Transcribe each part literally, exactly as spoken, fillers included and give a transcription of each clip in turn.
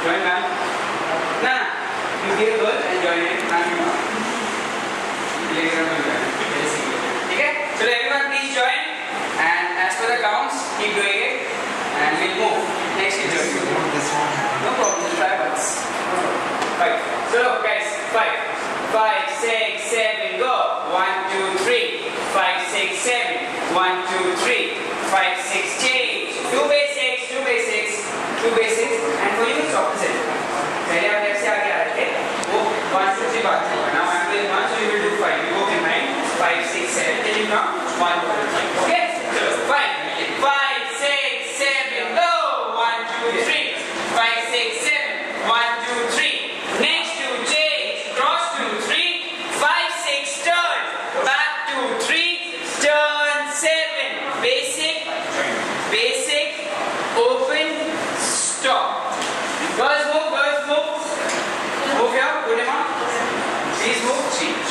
Join ma'am. Nah, you give girl and join it. Ma'am, you know. Okay? So everyone please join. And as per the counts, keep doing it. And we'll move. Next is your no problem, try once. Five. So guys, five. Five, six, seven, go. One, two, three. Five, six, seven. One, two, three. Five, six, change. Two basics, two basics, two basics. And for you it's opposite. पहले आप ऐसे आगे आ रहे थे, वो one, two, three बात नहीं होगा. Now I'm doing one, so you will do five. You go behind. Five, six, seven. Then you count one, two, three. Okay? So five, five, six, seven, go. One, two, three. Five, six, seven. One, two, three. Next two, change. Cross two, three. Five, six, turn. Back two, three. Turn seven. Basic, basic, open, stop. Girls move, girls move. Move here, put him on. Please move, change.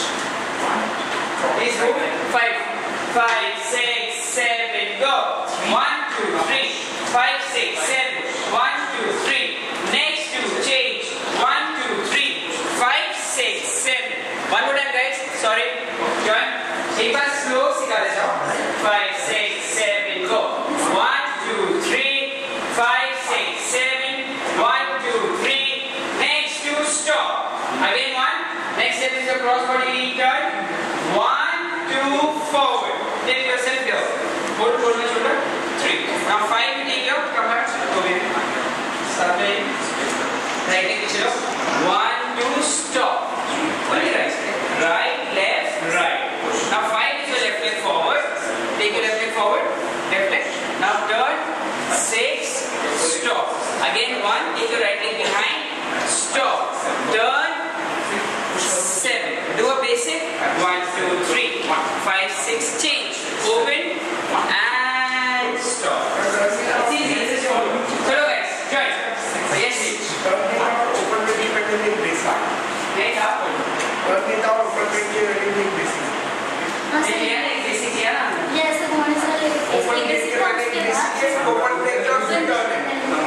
Please move. Five, five, six, seven, go. One, two, three. Five, six, seven. One, two, three. Next two, change. One, two, three. Five, six, seven. One more time, guys. Sorry. Join. एक बार slow सिखा दे जाओ. Five, six, seven, go. One, two, three. Five, six, seven. One, two, three. Next two, stop. Again one. Next step is a cross body turn. One, two, forward. Take yourself here. Hold, hold my shoulder. Three. Now five, you take here. Come back. Go in. Start playing. Right leg piche. One, two, stop. Only right. Right, left, right. Now five is your left leg forward. Take your left leg forward. Left leg. Now turn. Six. Stop. Again one. Take your right leg behind. Stop. Turn. Seven. Do a basic. One, two, three. Five, six. Change. Open and stop. It's easy. It's just follow. So look guys. Join. Yes. Open with independent basic. Make up. Open without open with basic. Basic किया ना? Yes, the one is like Open with basic. Open with your turn.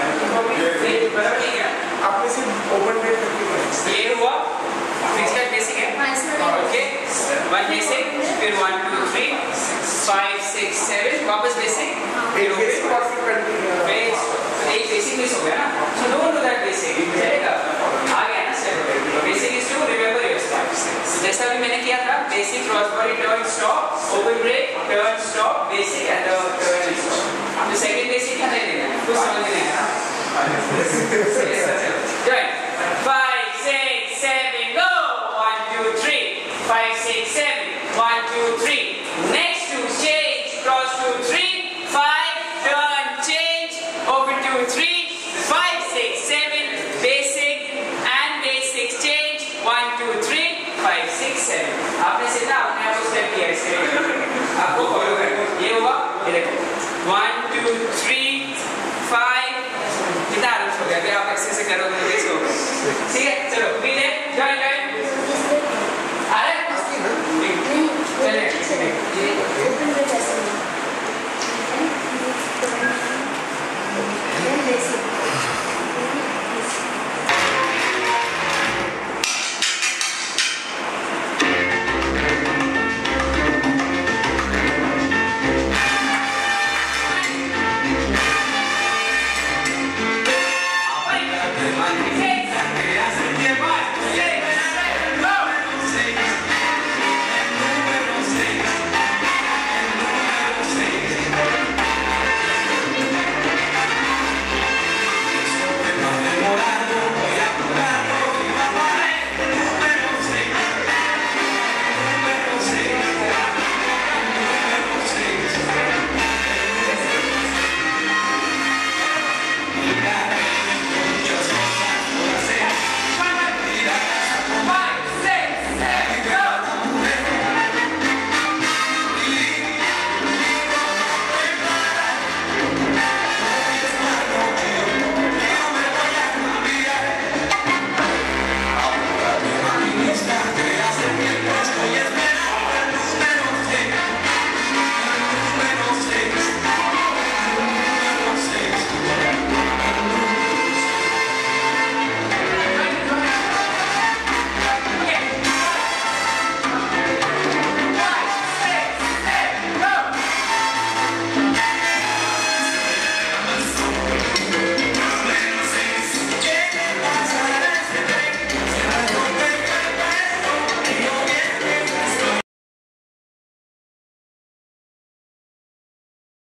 बराबर नहीं किया? आपने सिर्फ open with करके ये हुआ फिक्स बेसिक है. ओके वन बेसिक फिर one two three five six seven वापस बेसिक फिर बेसिक और फिर कंटिन्यू बेस तो एक बेसिक मिस हो गया ना. So don't do that basic. चलेगा आ गया ना step. Basic is to remember your steps. जैसा भी मैंने किया था basic cross body turn stop open break turn stop basic and turn stop. तो सेकंड बेसिक क्या नहीं लेना कुछ समझ नहीं आया. Good. Five, six, seven, go. One, two, three. Five, six, seven. One, two, three. Next two, change. Cross two, three. Five.